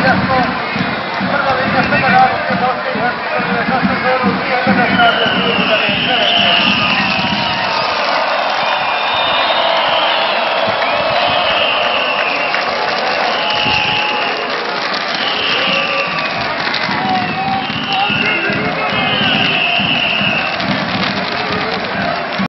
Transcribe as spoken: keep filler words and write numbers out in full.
Prva linija, prva razlika, Bosne i Hercegovine, Kosovonu, nije da ne stavlja.